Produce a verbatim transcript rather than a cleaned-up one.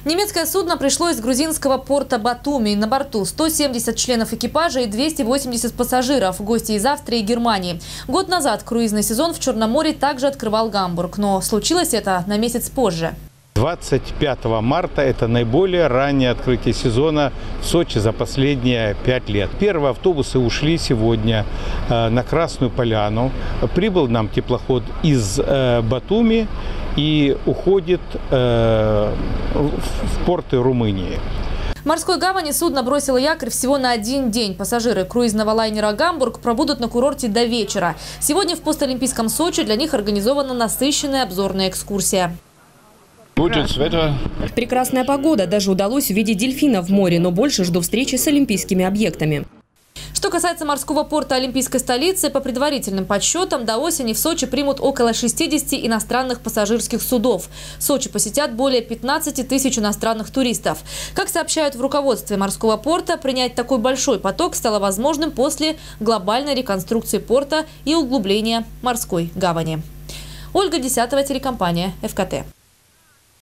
Немецкое судно пришло из грузинского порта Батуми. На борту сто семьдесят членов экипажа и двести восемьдесят пассажиров, гости из Австрии и Германии. Год назад круизный сезон в Черном море также открывал Гамбург, но случилось это на месяц позже. двадцать пятого марта – это наиболее раннее открытие сезона в Сочи за последние пять лет. Первые автобусы ушли сегодня э, на Красную Поляну. Прибыл нам теплоход из э, Батуми и уходит э, в порты Румынии. В морской гавани судно бросило якорь всего на один день. Пассажиры круизного лайнера «Гамбург» пробудут на курорте до вечера. Сегодня в постолимпийском Сочи для них организована насыщенная обзорная экскурсия. Прекрасная погода. Даже удалось увидеть дельфинов в море, но больше жду встречи с олимпийскими объектами. Что касается морского порта олимпийской столицы, по предварительным подсчетам, до осени в Сочи примут около шестидесяти иностранных пассажирских судов. Сочи посетят более пятнадцати тысяч иностранных туристов. Как сообщают в руководстве морского порта, принять такой большой поток стало возможным после глобальной реконструкции порта и углубления морской гавани. Ольга Десятова, телекомпания эф ка тэ.